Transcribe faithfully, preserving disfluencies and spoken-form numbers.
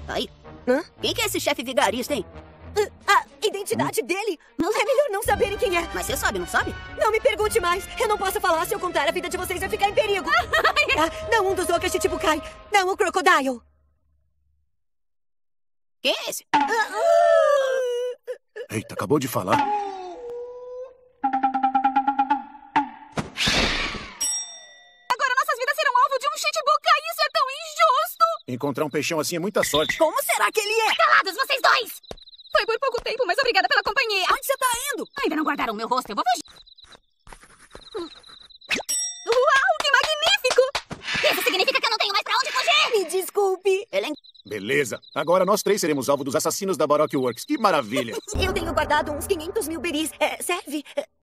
Aí. Hã? Quem que é esse chefe vigarista, hein? A identidade dele? É melhor não saberem quem é. Mas você sabe, não sabe? Não me pergunte mais. Eu não posso falar. Se eu contar, a vida de vocês vai ficar em perigo. Ah, não um dos ocas de tipo Kai. Não o Crocodile. Quem é esse? Eita, acabou de falar. Agora nossas vidas serão alvo de um Chichibukai. Isso é tão injusto. Encontrar um peixão assim é muita sorte. Como será que ele é? Calados, vocês dois! Foi por pouco tempo, mas obrigada pela companhia. Onde você tá indo? Ainda não guardaram meu rosto, eu vou fugir. Uau, que magnífico! Isso significa que eu não tenho mais pra onde fugir! Me desculpe. Ele é... Beleza. Agora nós três seremos alvo dos assassinos da Baroque Works. Que maravilha. Eu tenho guardado uns quinhentos mil beris. É, serve? É,